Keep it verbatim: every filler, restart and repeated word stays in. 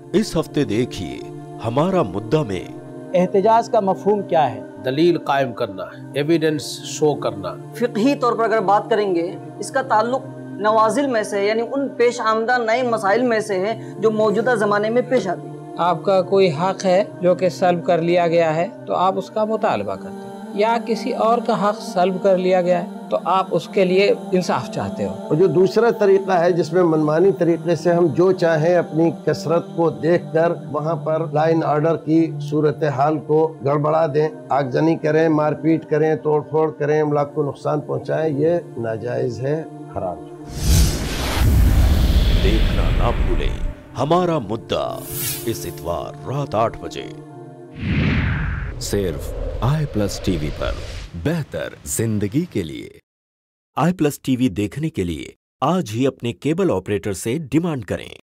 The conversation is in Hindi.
इस हफ्ते देखिए हमारा मुद्दा में एहतिजाज का मफहूम क्या है। दलील कायम करना, एविडेंस शो करना। फिक़ही तौर पर अगर बात करेंगे, इसका ताल्लुक नवाजिल में से यानी उन पेश आमदा नए मसाइल में से है जो मौजूदा ज़माने में पेश आती है। आपका कोई हक है जो कि सल्ब कर लिया गया है तो आप उसका मुतालबा करते हैं, या किसी और का हक सल्ब कर लिया गया है तो आप उसके लिए इंसाफ चाहते हो। और जो दूसरा तरीका है जिसमें मनमानी तरीके से हम जो चाहें अपनी कसरत को देखकर वहां पर लाइन ऑर्डर की सूरत हाल को गड़बड़ा दें, आगजनी करें, मारपीट करें, तोड़फोड़ करें, मुल्क को नुकसान पहुंचाएं, ये नाजायज है, हराम। देखना ना भूलें हमारा मुद्दा इस इतवार रात आठ बजे सिर्फ आई प्लस टीवी पर। बेहतर जिंदगी के लिए आई प्लस टीवी देखने के लिए आज ही अपने केबल ऑपरेटर से डिमांड करें।